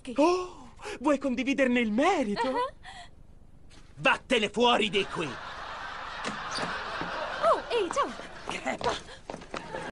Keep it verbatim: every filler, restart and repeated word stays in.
Rocky. Oh, vuoi condividerne il merito? Uh-huh. Vattene fuori di qui! Oh, ehi, ciao! Crepa!